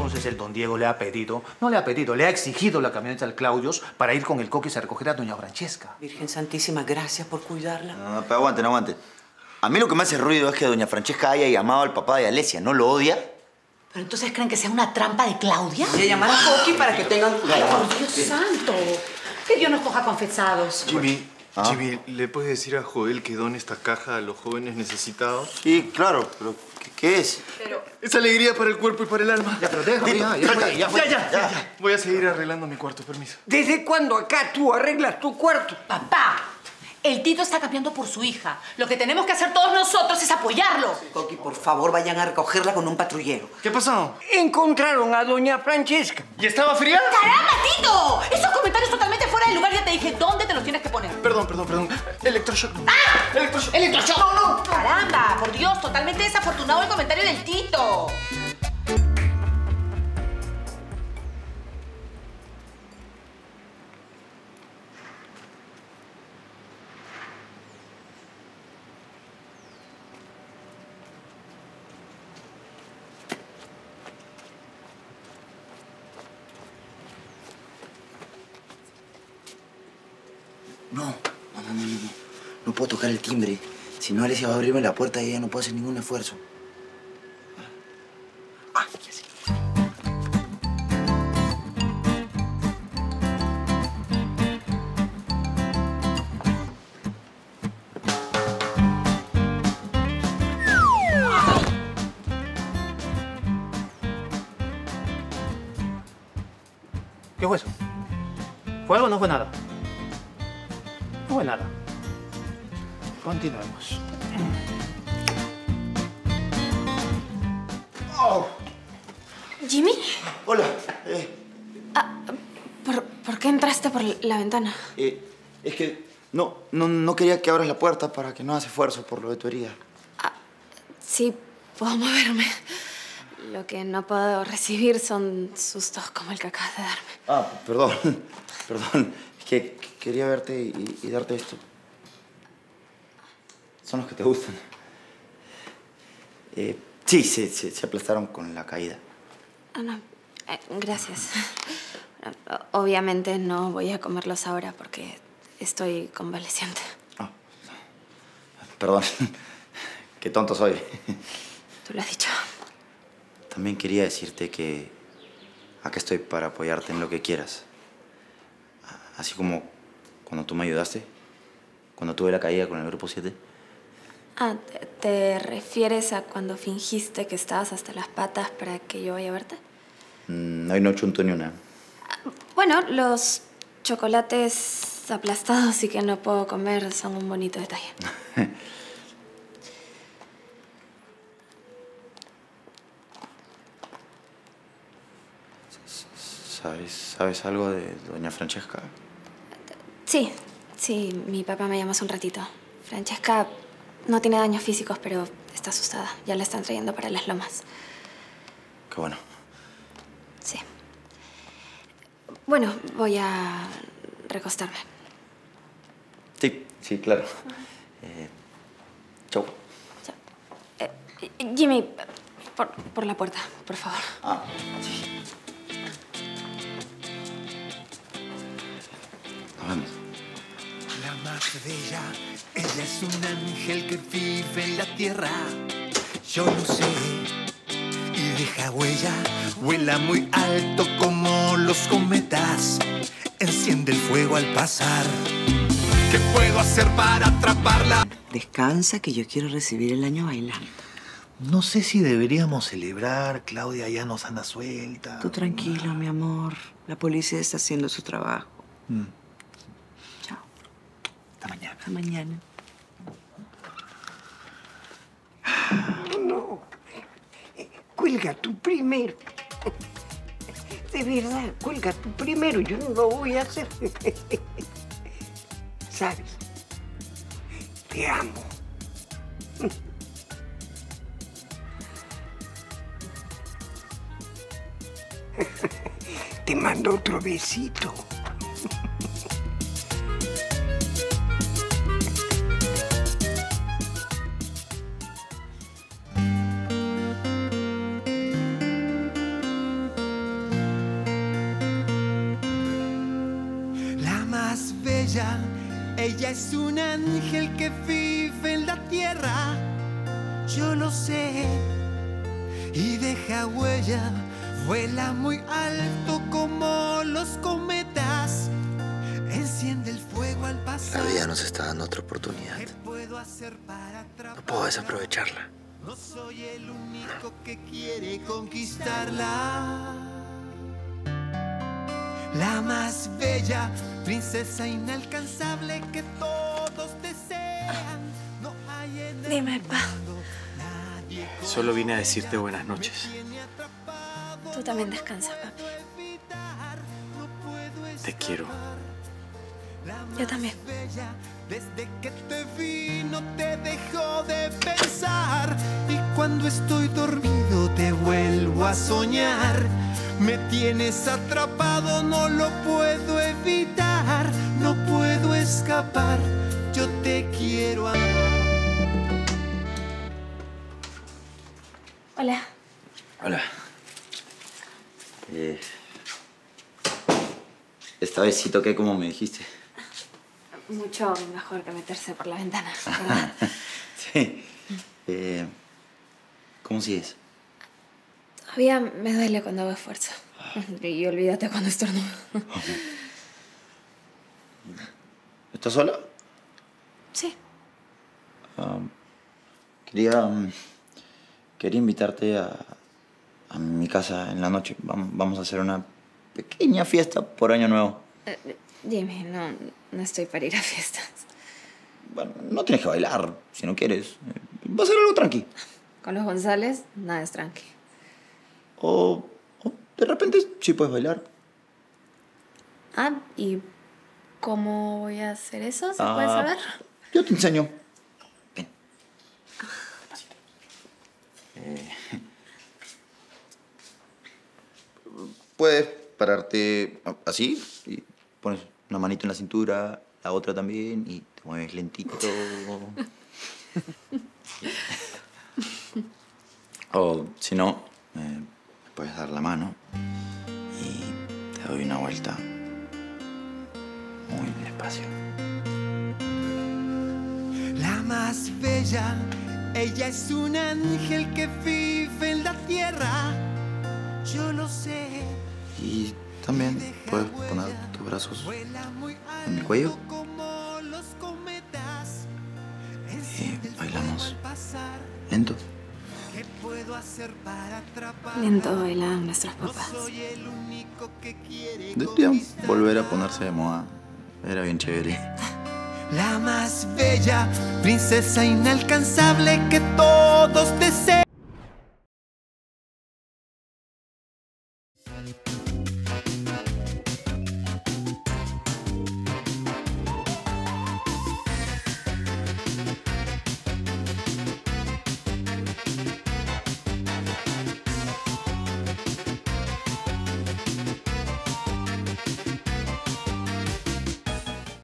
Entonces el don Diego le ha pedido, no le ha pedido, le ha exigido la camioneta al Claudios para ir con el Coquis a recoger a doña Francesca. Virgen Santísima, gracias por cuidarla. No, pero aguante, no aguante. A mí lo que me hace ruido es que doña Francesca haya llamado al papá de Alesia. ¿No lo odia? ¿Pero entonces creen que sea una trampa de Claudia? Voy a llamar a Coqui para que tengan cuidado. ¡Ay, por Dios santo! Que Dios nos coja confesados. Jimmy, Jimmy, ¿le puedes decir a Joel que done esta caja a los jóvenes necesitados? Sí, claro, pero ¿qué es? Es alegría para el cuerpo y para el alma. Ya, pero déjame, Ya. Voy a seguir arreglando mi cuarto, permiso. ¿Desde cuándo acá tú arreglas tu cuarto? Papá, el Tito está cambiando por su hija. Lo que tenemos que hacer todos nosotros es apoyarlo. Coqui, por favor, vayan a recogerla con un patrullero. ¿Qué pasó? Encontraron a doña Francesca. ¿Y estaba fría? ¡Caramba, Tito! Esos comentarios totalmente fuera de lugar. Ya te dije dónde te los tienes que poner. Perdón. Electroshock. ¡Ah! Electroshock. ¡Electroshock! ¡No! ¡Caramba! Por Dios, totalmente desafortunado el comentario del Tito. No. No puedo tocar el timbre. Si no, Alesia va a abrirme la puerta y ella no puede hacer ningún esfuerzo. Ya sé. ¿Qué fue eso? ¿Fue algo o no fue nada? No fue nada. Continuemos. Oh. ¿Jimmy? Hola. ¿Por qué entraste por la ventana? Es que no quería que abras la puerta para que no hagas esfuerzo por lo de tu herida. Sí, puedo moverme. Lo que no puedo recibir son sustos como el que acabas de darme. Perdón. Perdón. Es que quería verte y darte esto. Son los que te gustan. Sí, se aplastaron con la caída. No. Gracias. Obviamente no voy a comerlos ahora porque estoy convaleciente. Perdón. Qué tonto soy. Tú lo has dicho. También quería decirte que acá estoy para apoyarte en lo que quieras. Así como cuando tú me ayudaste, cuando tuve la caída con el Grupo 7. ¿Te refieres a cuando fingiste que estabas hasta las patas para que yo vaya a verte? Hoy no chunto ni una. Bueno, los chocolates aplastados y que no puedo comer son un bonito detalle. ¿Sabes algo de doña Francesca? Sí, mi papá me llamó hace un ratito. Francesca no tiene daños físicos, pero está asustada. Ya la están trayendo para las lomas. Qué bueno. Sí. Bueno, voy a recostarme. Sí, claro. Chau. Jimmy, por la puerta, por favor. Sí. Nos vemos. La más bella, ella es un ángel que vive en la tierra. Yo lo sé y deja huella. Vuela muy alto como los cometas. Enciende el fuego al pasar. ¿Qué puedo hacer para atraparla? Descansa, que yo quiero recibir el año bailando. No sé si deberíamos celebrar. Claudia ya nos anda suelta. Tú tranquilo, mi amor. La policía está haciendo su trabajo. Chao. Hasta mañana. Hasta mañana. No. Cuelga tú primero. De verdad, cuelga tú primero. Yo no lo voy a hacer. ¿Sabes? Te amo. Te mando otro besito. bella, ella es un ángel que vive en la tierra. Yo lo sé. Y deja huella, vuela muy alto como los cometas. Enciende el fuego al pasar. La vida nos está dando otra oportunidad. No puedo desaprovecharla. No soy el único que quiere conquistarla. La más bella, princesa inalcanzable que todos desean. No hay en el Dime, pa. mundo nadie como Solo vine a decirte buenas noches. Tú también descansa, papi. Te quiero. Yo también. Desde que te vi no te dejo de pensar. Y cuando estoy dormido te vuelvo a soñar. Me tienes atrapado, no lo puedo evitar. No puedo escapar, yo te quiero amar. Hola. Hola. Esta vez sí toqué como me dijiste. Mucho mejor que meterse por la ventana, ¿verdad? Sí. ¿Cómo sigues? Todavía me duele cuando hago esfuerzo. Y olvídate cuando estornudo. ¿Estás sola? Sí. Quería invitarte a mi casa en la noche. Vamos a hacer una pequeña fiesta por Año Nuevo. Jimmy, no estoy para ir a fiestas. Bueno, no tienes que bailar si no quieres. Va a ser algo tranqui. Con los González, nada es tranqui. O de repente sí puedes bailar. Ah, ¿y cómo voy a hacer eso? ¿Se puede saber? Yo te enseño. Ven. Puedes pararte así y pones una manito en la cintura, la otra también y te mueves lentito. O si no, me puedes dar la mano y te doy una vuelta muy despacio. La más bella, ella es un ángel que vive en la tierra. Yo lo sé. Y también puedes poner tus brazos en mi cuello y bailamos lento. Lento bailan nuestros papás. Deberían volver a ponerse de moda. Era bien chévere. La más bella, princesa inalcanzable que todos desean.